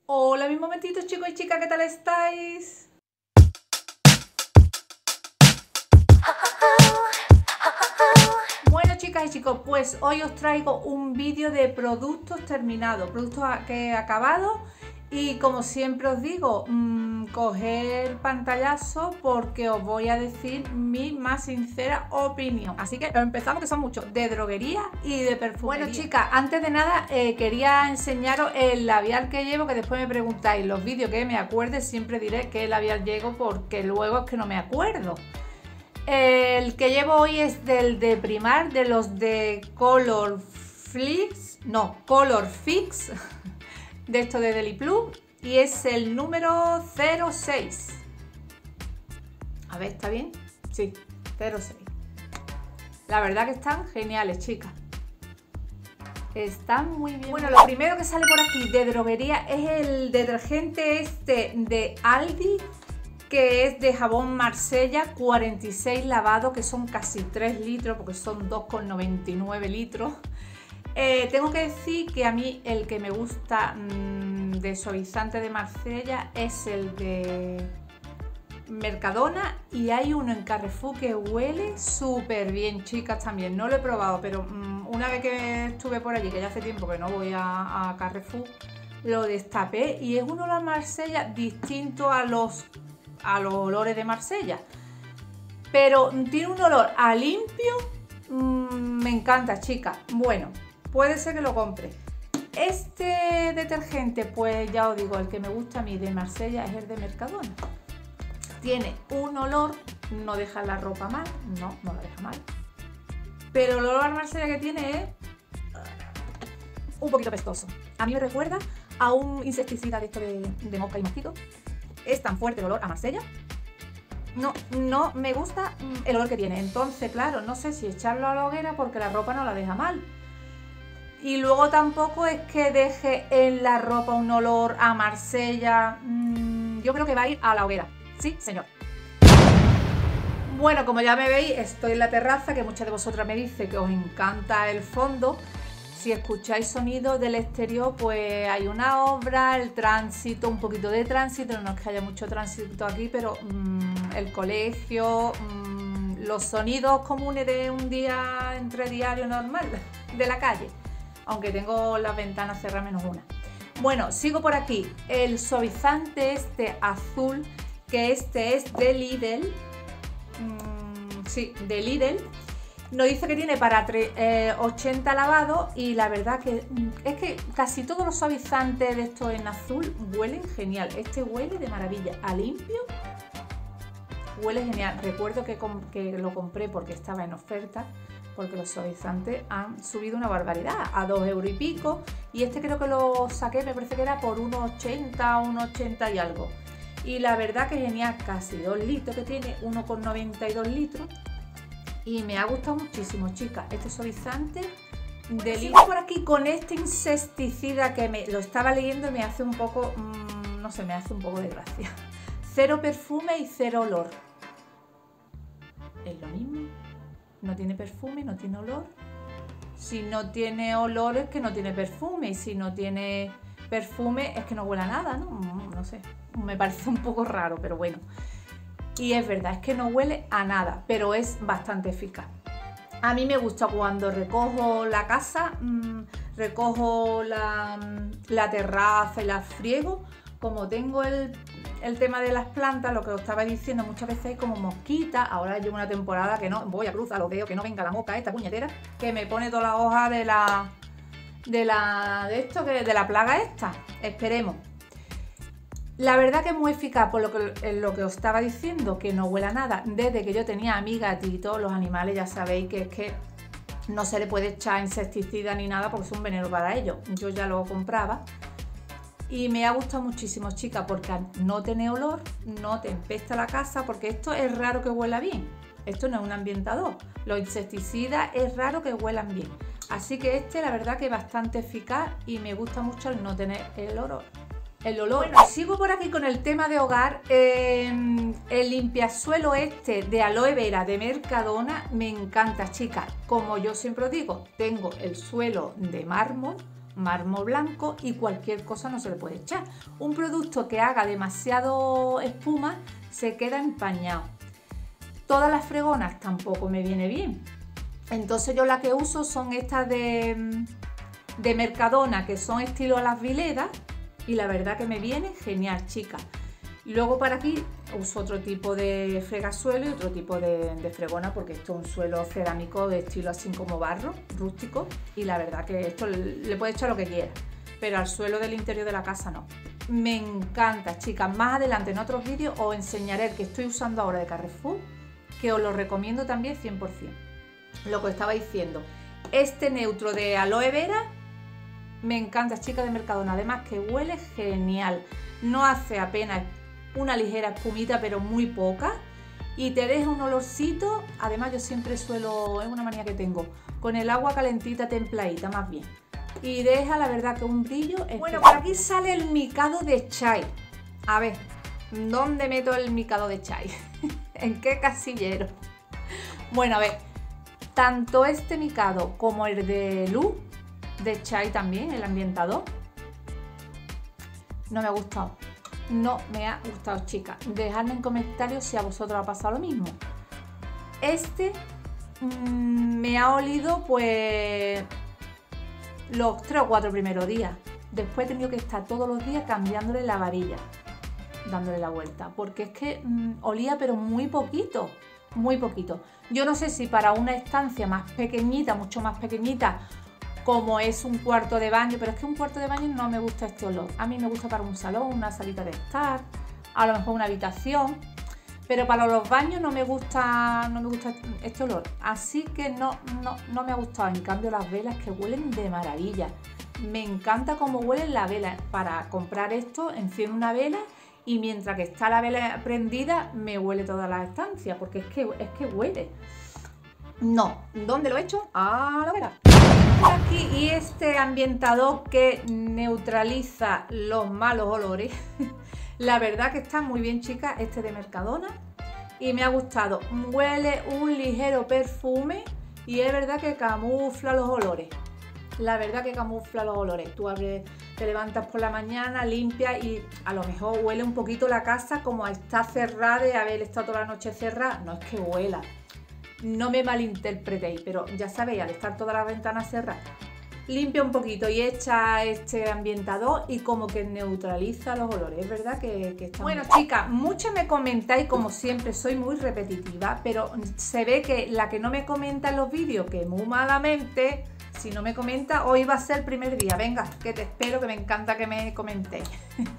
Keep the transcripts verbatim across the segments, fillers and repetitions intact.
Hola, mis momentitos, chicos y chicas, ¿qué tal estáis? Bueno, chicas y chicos, pues hoy os traigo un vídeo de productos terminados, productos que he acabado. Y como siempre os digo, mmm, coger pantallazo porque os voy a decir mi más sincera opinión. Así que empezamos, que son muchos, de droguería y de perfumería. Bueno, chicas, antes de nada eh, quería enseñaros el labial que llevo, que después me preguntáis los vídeos que me acuerde, siempre diré qué labial llevo porque luego es que no me acuerdo. El que llevo hoy es del de Primar, de los de Color Fix, no, Color Fix. De esto de Deliplum, y es el número cero seis. A ver, ¿está bien? Sí, cero seis. La verdad que están geniales, chicas. Están muy bien. Bueno, lo primero que sale por aquí de droguería es el detergente este de Aldi, que es de jabón Marsella, cuarenta y seis lavados, que son casi tres litros, porque son dos coma noventa y nueve litros. Eh, tengo que decir que a mí el que me gusta mmm, de suavizante de Marsella es el de Mercadona, y hay uno en Carrefour que huele súper bien, chicas, también. No lo he probado, pero mmm, una vez que estuve por allí, que ya hace tiempo que no voy a, a Carrefour, lo destapé y es un olor a Marsella distinto a los, a los olores de Marsella, pero tiene un olor a limpio. mmm, me encanta, chicas. Bueno, puede ser que lo compre. Este detergente, pues ya os digo, el que me gusta a mí de Marsella es el de Mercadona. Tiene un olor, no deja la ropa mal, no, no la deja mal. Pero el olor a Marsella que tiene es un poquito pestoso. A mí me recuerda a un insecticida de esto de, de mosca y mosquito. Es tan fuerte el olor a Marsella. No, no me gusta el olor que tiene. Entonces, claro, no sé si echarlo a la hoguera porque la ropa no la deja mal. Y luego tampoco es que deje en la ropa un olor a Marsella. Mm, yo creo que va a ir a la hoguera. Sí, señor. Bueno, como ya me veis, estoy en la terraza, que muchas de vosotras me dice que os encanta el fondo. Si escucháis sonido del exterior, pues hay una obra, el tránsito, un poquito de tránsito. No es que haya mucho tránsito aquí, pero mmm, el colegio, mmm, los sonidos comunes de un día entre diario normal de la calle. Aunque tengo las ventanas cerradas menos una. Bueno, sigo por aquí. El suavizante este azul, que este es de Lidl. Mm, sí, de Lidl. Nos dice que tiene para eh, ochenta lavados, y la verdad que mm, es que casi todos los suavizantes de estos en azul huelen genial. Este huele de maravilla, a limpio. Huele genial. Recuerdo que, que lo compré porque estaba en oferta, porque los suavizantes han subido una barbaridad, a dos euros y pico, y este creo que lo saqué, me parece que era por unos ochenta, unos ochenta y algo. Y la verdad que genial, casi dos litros que tiene, uno coma noventa y dos litros, y me ha gustado muchísimo, chicas, este suavizante de Lidl. Sigo por aquí con este insecticida que me lo estaba leyendo y me hace un poco, mmm, no sé, me hace un poco de gracia. Cero perfume y cero olor. Es lo mismo. No tiene perfume, no tiene olor. Si no tiene olor es que no tiene perfume, y si no tiene perfume es que no huele a nada, ¿no? No sé, me parece un poco raro, pero bueno. Y es verdad, es que no huele a nada, pero es bastante eficaz. A mí me gusta cuando recojo la casa, mmm, recojo la, la terraza y la friego. Como tengo el, el tema de las plantas, lo que os estaba diciendo, muchas veces hay como mosquitas. Ahora llevo una temporada que no voy a cruzar los dedos, que no venga la mosca esta puñetera, que me pone todas las hojas de la de la de esto, que de la plaga esta. Esperemos. La verdad que es muy eficaz, por lo que, lo que os estaba diciendo, que no huele a nada. Desde que yo tenía a mi gatito, los animales ya sabéis que es que no se le puede echar insecticida ni nada porque es un veneno para ellos. Yo ya lo compraba. Y me ha gustado muchísimo, chicas, porque no tiene olor, no te empesta la casa, porque esto es raro que huela bien. Esto no es un ambientador. Los insecticidas es raro que huelan bien. Así que este, la verdad que es bastante eficaz, y me gusta mucho el no tener el olor. El olor. Bueno, sigo por aquí con el tema de hogar. Eh, el limpiasuelo este de aloe vera de Mercadona me encanta, chicas. Como yo siempre os digo, tengo el suelo de mármol, mármol blanco y cualquier cosa no se le puede echar. Un producto que haga demasiado espuma se queda empañado. Todas las fregonas tampoco me viene bien. Entonces yo la que uso son estas de, de Mercadona, que son estilo a las Viledas, y la verdad que me viene genial, chicas. Luego para aquí uso otro tipo de fregasuelo y otro tipo de, de fregona, porque esto es un suelo cerámico de estilo así como barro, rústico, y la verdad que esto le, le puede echar lo que quiera, pero al suelo del interior de la casa no. Me encanta, chicas. Más adelante en otros vídeos os enseñaré el que estoy usando ahora de Carrefour, que os lo recomiendo también cien por cien. Lo que os estaba diciendo, este neutro de aloe vera me encanta, chicas, de Mercadona, además que huele genial, no hace apenas una ligera espumita, pero muy poca, y te deja un olorcito. Además yo siempre suelo, es una manía que tengo, con el agua calentita, templadita más bien, y deja la verdad que un brillo. Bueno, por aquí sale el micado de chai. A ver, ¿dónde meto el micado de chai? ¿En qué casillero? Bueno, a ver, tanto este micado como el de luz de chai también, el ambientador, no me ha gustado. No me ha gustado, chicas. Dejadme en comentarios si a vosotros ha pasado lo mismo. Este mmm, me ha olido pues los tres o cuatro primeros días. Después he tenido que estar todos los días cambiándole la varilla, dándole la vuelta, porque es que mmm, olía pero muy poquito, muy poquito. Yo no sé si para una estancia más pequeñita, mucho más pequeñita, como es un cuarto de baño, pero es que un cuarto de baño no me gusta este olor. A mí me gusta para un salón, una salita de estar, a lo mejor una habitación, pero para los baños no me gusta, no me gusta este olor. Así que no, no, no me ha gustado. En cambio las velas, que huelen de maravilla. Me encanta cómo huelen las velas. Para comprar esto, enciendo una vela y mientras que está la vela prendida me huele toda la estancia, porque es que, es que huele. No, ¿dónde lo he hecho? Ah, lo verás. Aquí, y este ambientador que neutraliza los malos olores. La verdad que está muy bien, chicas, este de Mercadona, y me ha gustado. Huele un ligero perfume y es verdad que camufla los olores. La verdad que camufla los olores. Tú abres, te levantas por la mañana, limpias y a lo mejor huele un poquito la casa como a estar cerrada y haber estado toda la noche cerrada. No es que huela. No me malinterpretéis, pero ya sabéis, al estar todas las ventanas cerradas, limpia un poquito y echa este ambientador y como que neutraliza los olores. Es verdad que, que está bueno, muy... chicas, muchas me comentáis, como siempre, soy muy repetitiva, pero se ve que la que no me comenta en los vídeos, que muy malamente, si no me comenta, hoy va a ser el primer día. Venga, que te espero, que me encanta que me comentéis.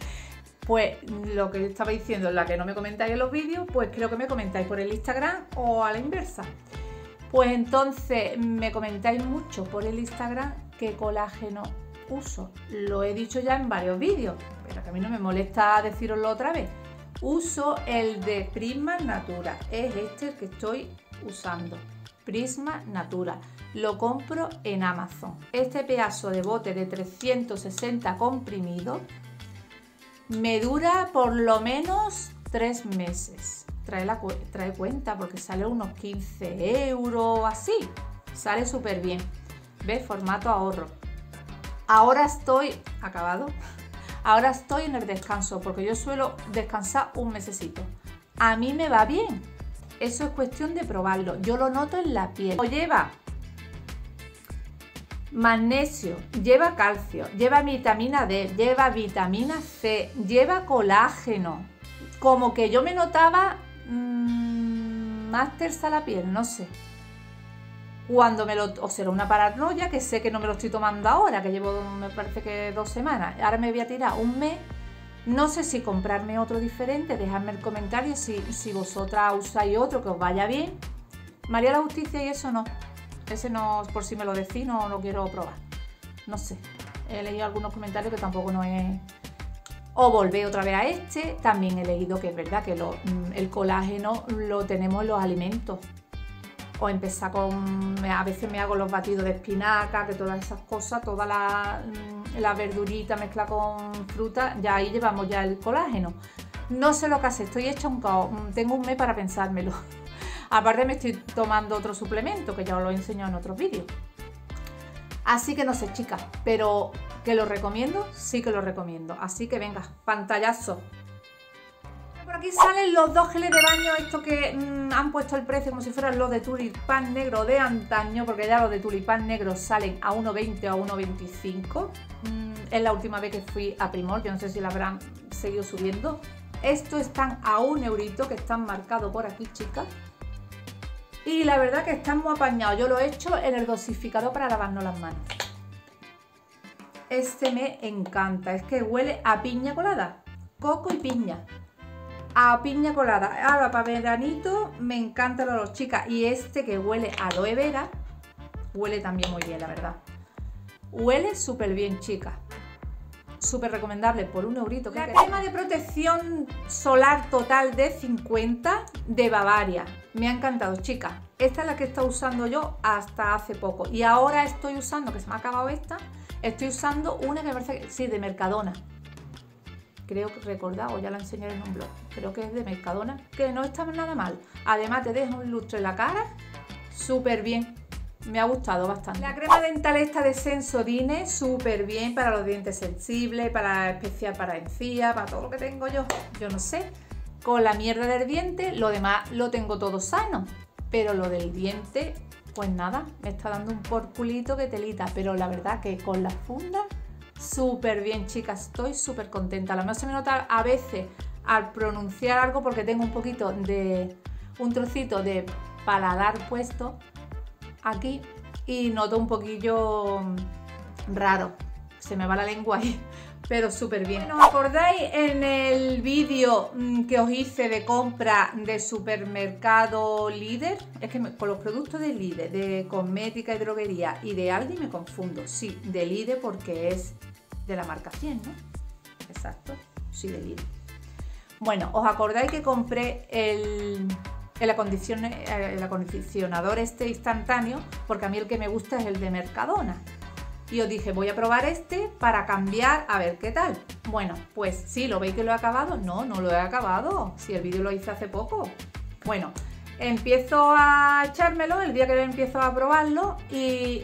Pues lo que estaba diciendo, la que no me comentáis en los vídeos, pues creo que me comentáis por el Instagram o a la inversa. Pues entonces me comentáis mucho por el Instagram qué colágeno uso. Lo he dicho ya en varios vídeos, pero que a mí no me molesta deciroslo otra vez. Uso el de Prisma Natura, es este el que estoy usando. Prisma Natura, lo compro en Amazon. Este pedazo de bote de trescientos sesenta comprimidos me dura por lo menos tres meses. Trae, la, trae cuenta porque sale unos quince euros así. Sale súper bien. ¿Ves? Formato ahorro. Ahora estoy acabado. Ahora estoy en el descanso porque yo suelo descansar un mesecito. A mí me va bien. Eso es cuestión de probarlo. Yo lo noto en la piel. O lleva magnesio, lleva calcio, lleva vitamina D, lleva vitamina C, lleva colágeno. Como que yo me notaba mmm, más tersa la piel, no sé. Cuando me lo... O será una paranoia, que sé que no me lo estoy tomando ahora, que llevo, me parece que dos semanas. Ahora me voy a tirar un mes. No sé si comprarme otro diferente. Dejadme el comentario si, si vosotras usáis otro que os vaya bien. María la Justicia y eso no. Ese no, por si me lo decís, no lo quiero probar. No sé. He leído algunos comentarios que tampoco no es... O volver otra vez a este. También he leído que es verdad que lo, el colágeno lo tenemos en los alimentos. O empezar con... A veces me hago los batidos de espinaca, que todas esas cosas, toda la, la verdurita mezclada con fruta, ya ahí llevamos ya el colágeno. No sé lo que hace, estoy hecha un caos. Tengo un mes para pensármelo. Aparte me estoy tomando otro suplemento, que ya os lo he enseñado en otros vídeos. Así que no sé, chicas, pero ¿Que lo recomiendo? Sí que lo recomiendo. Así que venga, pantallazo. Por aquí salen los dos geles de baño, estos que mmm, han puesto el precio como si fueran los de tulipán negro de antaño, porque ya los de tulipán negro salen a uno veinte o a uno veinticinco. Mm, es la última vez que fui a Primor, yo no sé si la habrán seguido subiendo. Estos están a un eurito, que están marcados por aquí, chicas. Y la verdad que están muy apañados. Yo lo he hecho en el dosificador para lavarnos las manos. Este me encanta, es que huele a piña colada, coco y piña. A piña colada. Ahora para veranito me encanta el olor, chicas. Y este que huele a aloe vera, huele también muy bien, la verdad. Huele súper bien, chicas. Súper recomendable por un eurito. La crema de protección solar total de cincuenta de Bavaria. Me ha encantado, chicas. Esta es la que he estado usando yo hasta hace poco. Y ahora estoy usando, que se me ha acabado esta, estoy usando una que me parece que sí, de Mercadona. Creo que recordado, ya la enseñaré en un blog. Creo que es de Mercadona, que no está nada mal. Además te deja un lustre en la cara, súper bien. Me ha gustado bastante. La crema dental esta de Sensodyne, súper bien para los dientes sensibles, para especial para encías, para todo lo que tengo yo. Yo no sé. Con la mierda del diente, lo demás lo tengo todo sano. Pero lo del diente, pues nada, me está dando un porculito que telita. Pero la verdad que con la funda, súper bien, chicas, estoy súper contenta. A lo mejor se me nota a veces al pronunciar algo porque tengo un poquito de un trocito de paladar puesto aquí y noto un poquillo raro, se me va la lengua ahí, pero súper bien. ¿Os acordáis en el vídeo que os hice de compra de supermercado Líder? Es que me, con los productos de Líder, de cosmética y droguería y de Aldi me confundo. Sí, de Líder porque es de la marca cien, ¿no? Exacto, sí, de Líder. Bueno, ¿os acordáis que compré el, el, acondicion, el acondicionador este instantáneo? Porque a mí el que me gusta es el de Mercadona. Y os dije, voy a probar este para cambiar, a ver qué tal. Bueno, pues sí, ¿lo veis que lo he acabado? No, no lo he acabado. Si el vídeo lo hice hace poco. Bueno, empiezo a echármelo el día que empiezo a probarlo y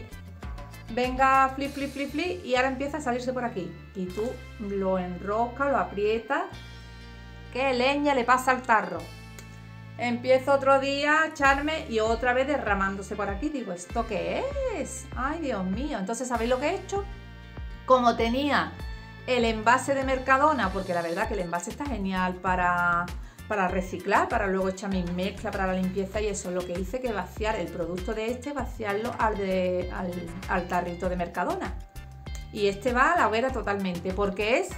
venga flip, flip, flip, flip y ahora empieza a salirse por aquí. Y tú lo enroscas, lo aprietas. ¡Qué leña le pasa al tarro! Empiezo otro día a echarme y otra vez derramándose por aquí. Digo, ¿esto qué es? ¡Ay, Dios mío! Entonces, ¿sabéis lo que he hecho? Como tenía el envase de Mercadona, porque la verdad que el envase está genial para, para reciclar, para luego echar mi mezcla para la limpieza y eso, lo que hice que vaciar el producto de este, vaciarlo al, de, al, al tarrito de Mercadona. Y este va a la hoguera totalmente, porque es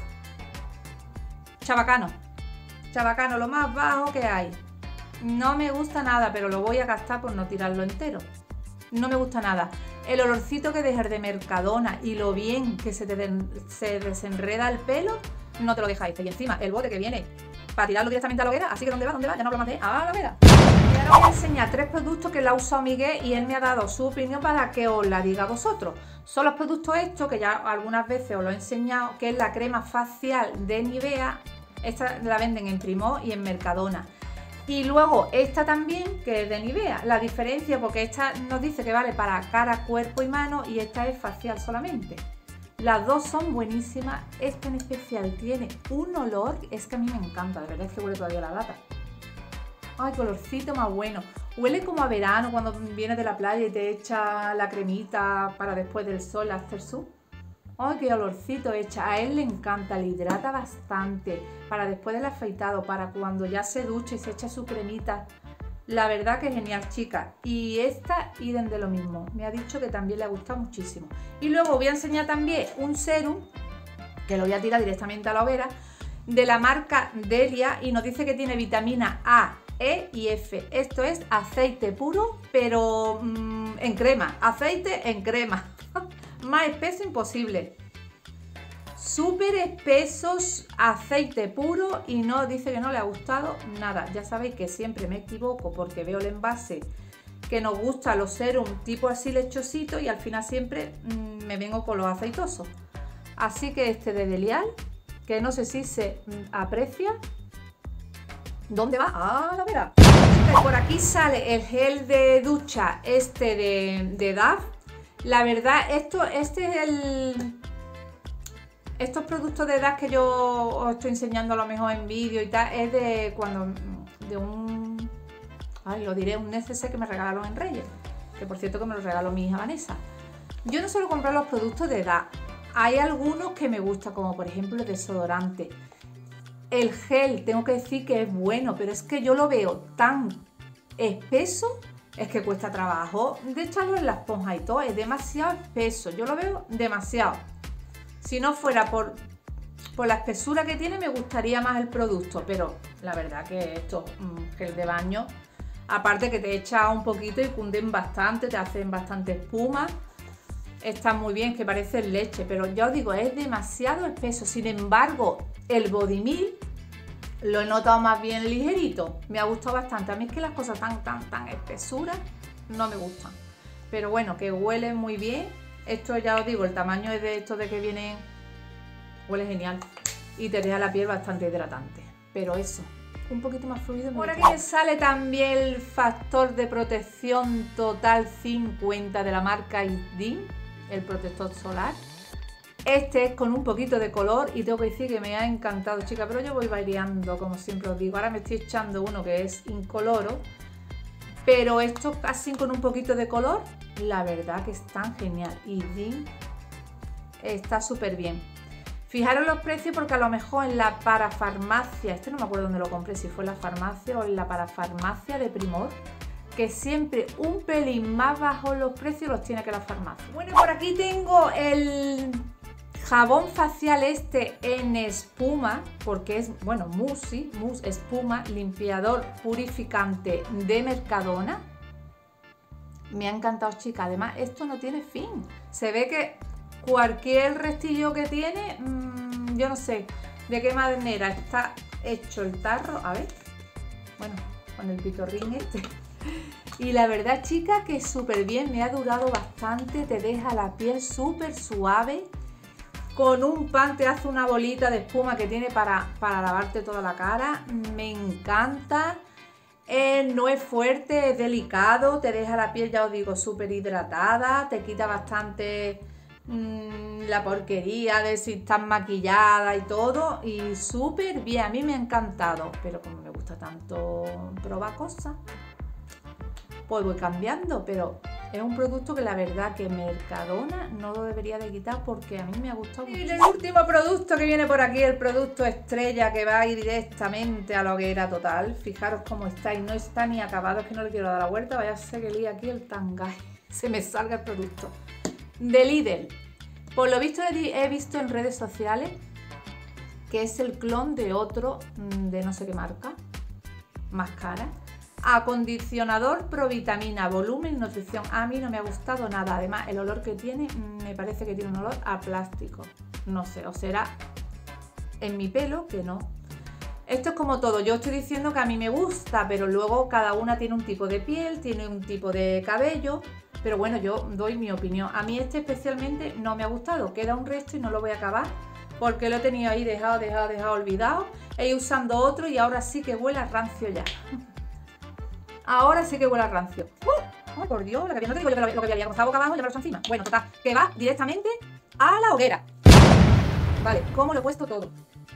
chabacano. Chabacano, lo más bajo que hay. No me gusta nada, pero lo voy a gastar por no tirarlo entero. No me gusta nada. El olorcito que deja de Mercadona y lo bien que se, te se desenreda el pelo, no te lo dejáis. Y encima, el bote que viene para tirarlo directamente a la hoguera, así que ¿dónde va? ¿Dónde va? Ya no hablo más de a la hoguera. Y ahora voy a enseñar tres productos que la ha usado Miguel y él me ha dado su opinión para que os la diga a vosotros. Son los productos estos, que ya algunas veces os lo he enseñado, que es la crema facial de Nivea. Esta la venden en Primor y en Mercadona. Y luego esta también, que es de Nivea. La diferencia, porque esta nos dice que vale para cara, cuerpo y mano y esta es facial solamente. Las dos son buenísimas. Esta en especial tiene un olor, es que a mí me encanta, de verdad es que huele todavía la lata. Ay, colorcito más bueno. Huele como a verano cuando vienes de la playa y te echa la cremita para después del sol hacer su. ¡Ay, qué olorcito echa! A él le encanta, le hidrata bastante para después del afeitado, para cuando ya se ducha y se echa su cremita. La verdad que es genial, chicas. Y esta, idem de lo mismo. Me ha dicho que también le ha gustado muchísimo. Y luego voy a enseñar también un serum, que lo voy a tirar directamente a la hoguera, de la marca Delia y nos dice que tiene vitamina A, E y F. Esto es aceite puro, pero mmm, en crema. Aceite en crema. Más espeso imposible. Súper espesos, aceite puro y no dice que no le ha gustado nada. Ya sabéis que siempre me equivoco porque veo el envase que nos gusta los serum tipo así lechosito y al final siempre mmm, me vengo con los aceitosos. Así que este de Delial, que no sé si se mmm, aprecia. ¿Dónde va? Ah, la verá. Por aquí sale el gel de ducha este de, de D A F. La verdad, esto, este es el, estos productos de edad que yo os estoy enseñando a lo mejor en vídeo y tal, es de cuando, de un, ay, lo diré, un neceser que me regalaron en Reyes, que por cierto que me lo regaló mi hija Vanessa. Yo no suelo comprar los productos de edad, hay algunos que me gustan, como por ejemplo el desodorante. El gel, tengo que decir que es bueno, pero es que yo lo veo tan espeso, es que cuesta trabajo de echarlo en la esponja y todo, es demasiado espeso, yo lo veo demasiado. Si no fuera por, por la espesura que tiene, me gustaría más el producto, pero la verdad que esto, mmm, gel de baño, aparte que te echa un poquito y cunden bastante, te hacen bastante espuma, está muy bien, que parece leche, pero ya os digo, es demasiado espeso. Sin embargo, el Body Milk lo he notado más bien ligerito, me ha gustado bastante. A mí es que las cosas tan, tan, tan espesuras no me gustan, pero bueno, que huele muy bien. Esto ya os digo, el tamaño es de estos de que vienen, huele genial y te deja la piel bastante hidratante, pero eso, un poquito más fluido. Por aquí me sale también el factor de protección total cincuenta de la marca Isdin, el protector solar. Este es con un poquito de color y tengo que decir que me ha encantado, chica, pero yo voy variando, como siempre os digo. Ahora me estoy echando uno que es incoloro, pero esto casi con un poquito de color, la verdad que es tan genial. Isdin está súper bien. Fijaros los precios, porque a lo mejor en la parafarmacia, este no me acuerdo dónde lo compré, si fue en la farmacia o en la parafarmacia de Primor, que siempre un pelín más bajo los precios los tiene que la farmacia. Bueno, por aquí tengo el jabón facial este en espuma, porque es, bueno, mousse, mousse, espuma, limpiador purificante de Mercadona. Me ha encantado, chica. Además, esto no tiene fin. Se ve que cualquier restillo que tiene, mmm, yo no sé de qué manera está hecho el tarro. A ver, bueno, con el pitorrín este. Y la verdad, chica, que súper bien, me ha durado bastante, te deja la piel súper suave. Con un pan te hace una bolita de espuma que tiene para, para lavarte toda la cara. Me encanta. Eh, no es fuerte, es delicado, te deja la piel, ya os digo, súper hidratada, te quita bastante mmm, la porquería de si estás maquillada y todo, y súper bien, a mí me ha encantado, pero como me gusta tanto probar cosas, pues voy cambiando, pero es un producto que la verdad que Mercadona no lo debería de quitar porque a mí me ha gustado mucho. Y el último producto que viene por aquí, el producto estrella que va a ir directamente a la hoguera total. Fijaros cómo está y no está ni acabado, es que no le quiero dar la vuelta, vaya a ser que líe aquí el tangay, se me salga el producto. De Lidl, por lo visto he visto en redes sociales que es el clon de otro, de no sé qué marca, más cara. Acondicionador provitamina, volumen y nutrición. A mí no me ha gustado nada. Además, el olor que tiene, me parece que tiene un olor a plástico. No sé, o será en mi pelo que no. Esto es como todo. Yo estoy diciendo que a mí me gusta, pero luego cada una tiene un tipo de piel, tiene un tipo de cabello. Pero bueno, yo doy mi opinión. A mí este especialmente no me ha gustado. Queda un resto y no lo voy a acabar porque lo he tenido ahí dejado, dejado, dejado, olvidado. He ido usando otro y ahora sí que huele a rancio ya. Ahora sí que huele a rancio. ¡Uh! ¡Ay, por Dios! Lo que, no te digo yo que lo, lo que había como boca abajo y llevarlo encima. Bueno, total, que va directamente a la hoguera. Vale, ¿cómo lo he puesto todo?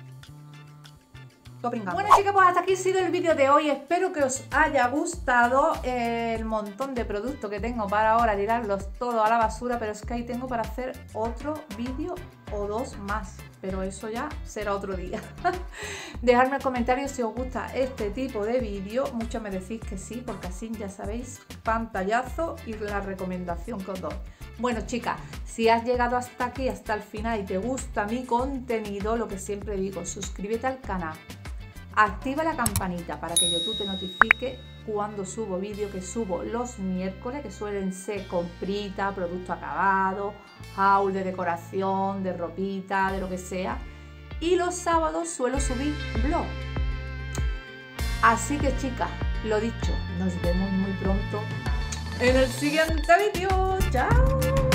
Todo pringado. Bueno, chicas, pues hasta aquí ha sido el vídeo de hoy. Espero que os haya gustado el montón de productos que tengo para ahora tirarlos todos a la basura, pero es que ahí tengo para hacer otro vídeo o dos más. Pero eso ya será otro día. Dejadme en comentarios si os gusta este tipo de vídeo. Muchos me decís que sí, porque así ya sabéis, pantallazo y la recomendación que os doy. Bueno, chicas, si has llegado hasta aquí, hasta el final y te gusta mi contenido, lo que siempre digo, suscríbete al canal. Activa la campanita para que YouTube te notifique cuando subo vídeo, que subo los miércoles, que suelen ser comprita, producto acabado, haul de decoración, de ropita, de lo que sea. Y los sábados suelo subir vlog. Así que, chicas, lo dicho, nos vemos muy pronto en el siguiente vídeo. ¡Chao!